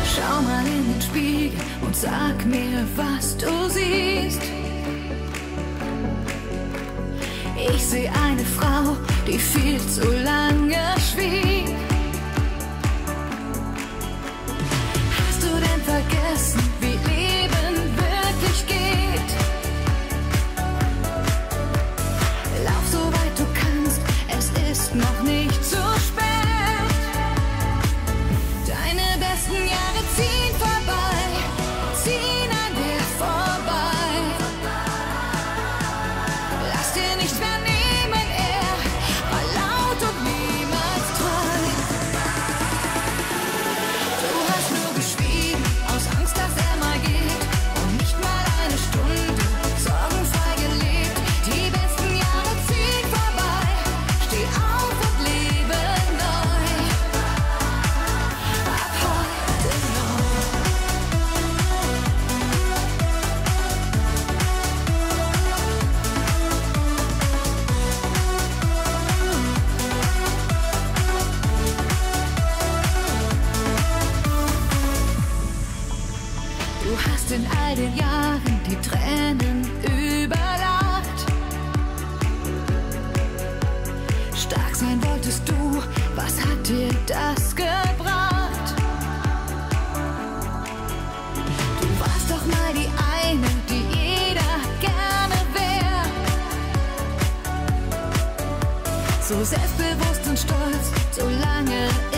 Schau mal in den Spiegel und sag mir, was du siehst. Ich sehe eine Frau, die viel zu lange schwieg. Hast du denn vergessen, wie Leben wirklich geht? Lauf so weit du kannst, es ist noch nicht zu spät. Deine besten Jahre ziehen vorbei, ziehen an dir vorbei. Lass dir nicht mehr nehmen, er war laut und niemals treu. Du hast nur geschwiegen, aus Angst, dass er mal geht, und nicht mal eine Stunde sorgenfrei gelebt. Die besten Jahre ziehen vorbei, steh auf und lebe neu. Ab heute neu. Du hast in all den Jahren die Tränen überlacht. Stark sein wolltest du, was hat dir das gebracht? Du warst doch mal die eine, die jeder gerne wär. So selbstbewusst und stolz, so lange